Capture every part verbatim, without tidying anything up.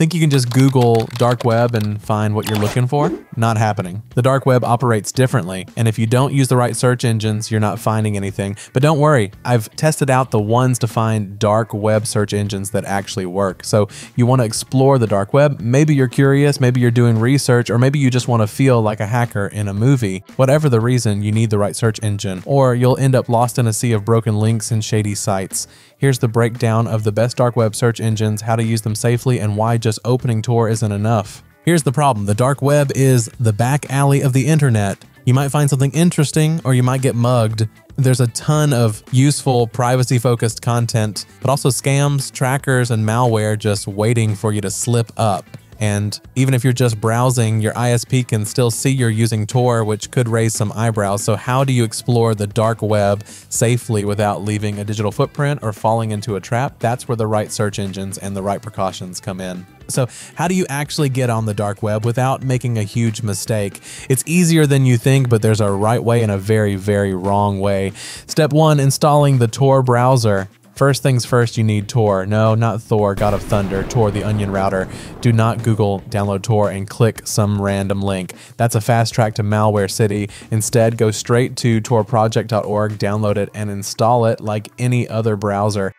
Think you can just Google dark web and find what you're looking for? Not happening. The dark web operates differently, and if you don't use the right search engines, you're not finding anything. But don't worry, I've tested out the ones to find dark web search engines that actually work. So you want to explore the dark web. Maybe you're curious, maybe you're doing research, or maybe you just want to feel like a hacker in a movie. Whatever the reason, you need the right search engine, or you'll end up lost in a sea of broken links and shady sites. Here's the breakdown of the best dark web search engines, how to use them safely, and why just opening Tor isn't enough. Here's the problem. The dark web is the back alley of the internet. You might find something interesting, or you might get mugged. There's a ton of useful, privacy-focused content, but also scams, trackers, and malware just waiting for you to slip up. And even if you're just browsing, your I S P can still see you're using Tor, which could raise some eyebrows. So how do you explore the dark web safely without leaving a digital footprint or falling into a trap? That's where the right search engines and the right precautions come in. So how do you actually get on the dark web without making a huge mistake? It's easier than you think, but there's a right way and a very, very wrong way. Step one, installing the Tor browser. First things first, you need Tor. No, not Thor, God of Thunder, Tor, the onion router. Do not Google download Tor and click some random link. That's a fast track to Malware City. Instead, go straight to tor project dot org, download it, and install it like any other browser.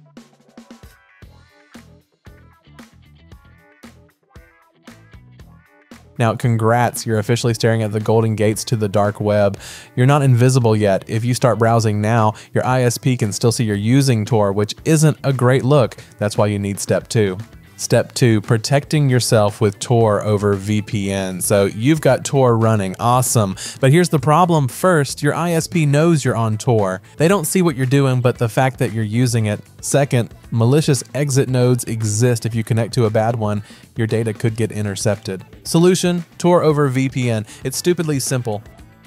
Now, congrats, you're officially staring at the golden gates to the dark web. You're not invisible yet. If you start browsing now, your I S P can still see you're using Tor, which isn't a great look. That's why you need step two. Step two, protecting yourself with Tor over V P N. So you've got Tor running, awesome. But here's the problem. First, your I S P knows you're on Tor. They don't see what you're doing, but the fact that you're using it. Second, malicious exit nodes exist. If you connect to a bad one, your data could get intercepted. Solution, Tor over V P N. It's stupidly simple.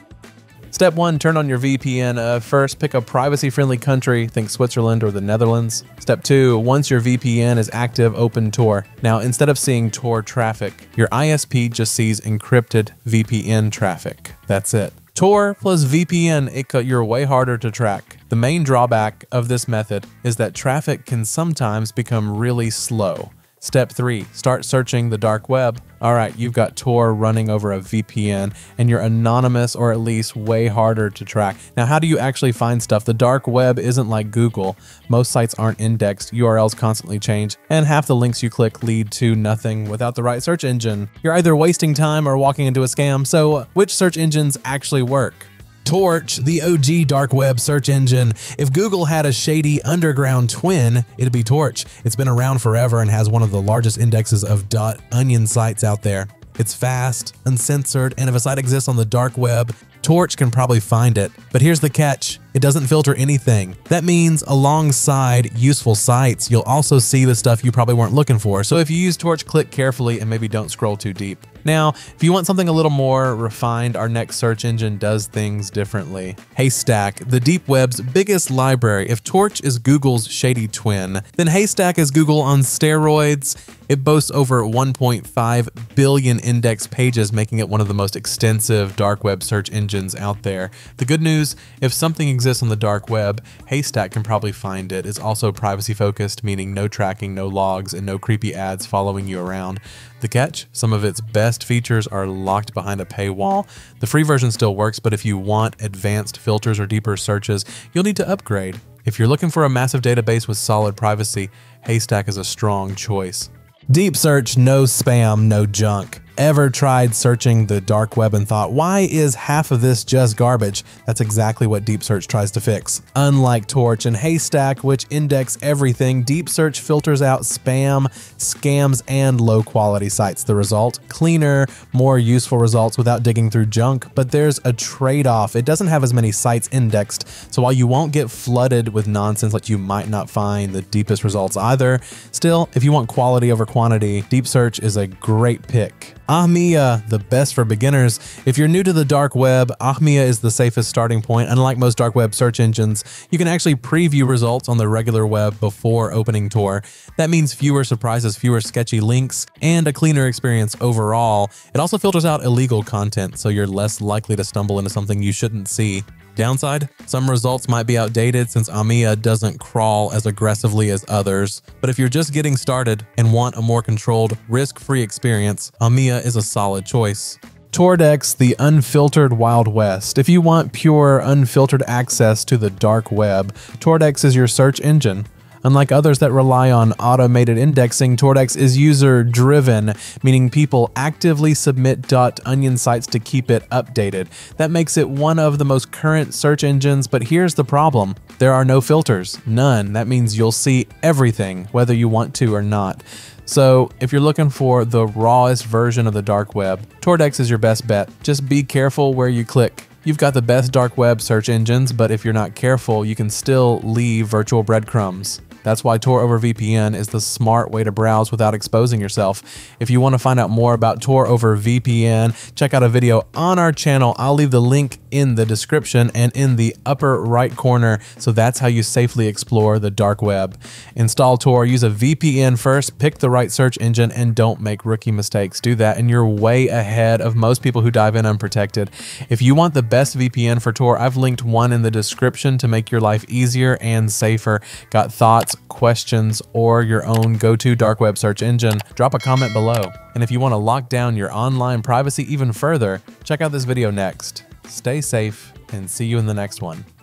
Step one, turn on your V P N. Uh, first, pick a privacy-friendly country, think Switzerland or the Netherlands. Step two, once your V P N is active, open Tor. Now, instead of seeing Tor traffic, your I S P just sees encrypted V P N traffic. That's it. Tor plus V P N, it, you're way harder to track. The main drawback of this method is that traffic can sometimes become really slow. Step three, start searching the dark web. All right, you've got Tor running over a V P N and you're anonymous, or at least way harder to track. Now, how do you actually find stuff? The dark web isn't like Google. Most sites aren't indexed, U R Ls constantly change, and half the links you click lead to nothing without the right search engine. You're either wasting time or walking into a scam. So which search engines actually work? Torch, the O G dark web search engine. If Google had a shady underground twin, it'd be Torch. It's been around forever and has one of the largest indexes of .onion sites out there. It's fast, uncensored, and if a site exists on the dark web, Torch can probably find it. But here's the catch. It doesn't filter anything. That means alongside useful sites, you'll also see the stuff you probably weren't looking for. So if you use Torch, click carefully and maybe don't scroll too deep. Now, if you want something a little more refined, our next search engine does things differently. Haystak, the deep web's biggest library. If Torch is Google's shady twin, then Haystak is Google on steroids. It boasts over one point five billion index pages, making it one of the most extensive dark web search engines out there. The good news, if something exists on the dark web, Haystak can probably find it. It's also privacy focused, meaning no tracking, no logs, and no creepy ads following you around. The catch, some of its best features are locked behind a paywall. The free version still works, but if you want advanced filters or deeper searches, you'll need to upgrade. If you're looking for a massive database with solid privacy, Haystak is a strong choice. Deep search, no spam, no junk. Ever tried searching the dark web and thought, why is half of this just garbage? That's exactly what Deep Search tries to fix. Unlike Torch and Haystak, which index everything, Deep Search filters out spam, scams, and low-quality sites. The result? Cleaner, more useful results without digging through junk, but there's a trade-off. It doesn't have as many sites indexed, so while you won't get flooded with nonsense like you might not find the deepest results either, still, if you want quality over quantity, Deep Search is a great pick. Ahmia, the best for beginners. If you're new to the dark web, Ahmia is the safest starting point. Unlike most dark web search engines, you can actually preview results on the regular web before opening Tor. That means fewer surprises, fewer sketchy links, and a cleaner experience overall. It also filters out illegal content, so you're less likely to stumble into something you shouldn't see. Downside? Some results might be outdated since Ahmia doesn't crawl as aggressively as others. But if you're just getting started and want a more controlled, risk-free experience, Ahmia is a solid choice. Tordex, the unfiltered Wild West. If you want pure, unfiltered access to the dark web, Tordex is your search engine. Unlike others that rely on automated indexing, Tordex is user-driven, meaning people actively submit .onion sites to keep it updated. That makes it one of the most current search engines, but here's the problem. There are no filters, none. That means you'll see everything, whether you want to or not. So if you're looking for the rawest version of the dark web, Tordex is your best bet. Just be careful where you click. You've got the best dark web search engines, but if you're not careful, you can still leave virtual breadcrumbs. That's why Tor over V P N is the smart way to browse without exposing yourself. If you want to find out more about Tor over V P N, check out a video on our channel. I'll leave the link in the description and in the upper right corner. So that's how you safely explore the dark web. Install Tor, use a V P N first, pick the right search engine, and don't make rookie mistakes. Do that and you're way ahead of most people who dive in unprotected. If you want the best V P N for Tor, I've linked one in the description to make your life easier and safer. Got thoughts, questions, or your own go-to dark web search engine? Drop a comment below. And if you want to lock down your online privacy even further, check out this video next. Stay safe and see you in the next one.